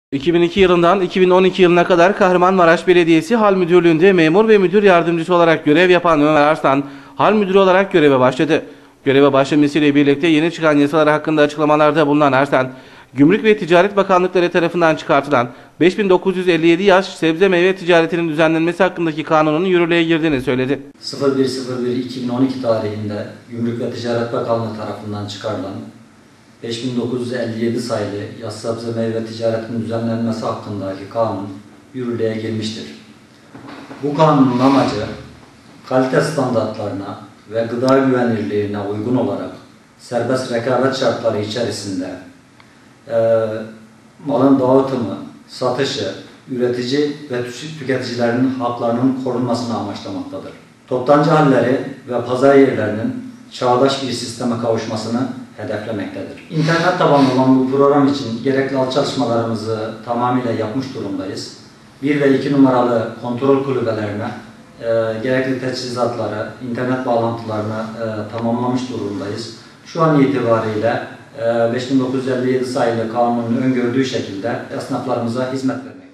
2002 yılından 2012 yılına kadar Kahramanmaraş Belediyesi Hal Müdürlüğü'nde memur ve müdür yardımcısı olarak görev yapan Ömer Arslan, Hal Müdürü olarak göreve başladı. Göreve başlamasıyla birlikte yeni çıkan yasalar hakkında açıklamalarda bulunan Arslan, Gümrük ve Ticaret Bakanlıkları tarafından çıkartılan 5957 yaş sebze meyve ticaretinin düzenlenmesi hakkındaki kanunun yürürlüğe girdiğini söyledi. 01.01.2012 tarihinde Gümrük ve Ticaret Bakanlığı tarafından çıkarılan 5957 sayılı yaş sebze meyve ticaretinin düzenlenmesi hakkındaki kanun yürürlüğe girmiştir. Bu kanunun amacı kalite standartlarına ve gıda güvenilirliğine uygun olarak serbest rekabet şartları içerisinde malın dağıtımı, satışı, üretici ve tüketicilerin haklarının korunmasını amaçlamaktadır. Toptancı halleri ve pazar yerlerinin çağdaş bir sisteme kavuşmasını hedeflemektedir. İnternet tabanlı olan bu program için gerekli alt çalışmalarımızı tamamıyla yapmış durumdayız. 1 ve 2 numaralı kontrol kulübelerine gerekli teçhizatları, internet bağlantılarını tamamlamış durumdayız. Şu an itibariyle 5957 sayılı kanunun öngördüğü şekilde esnaflarımıza hizmet vermektedir.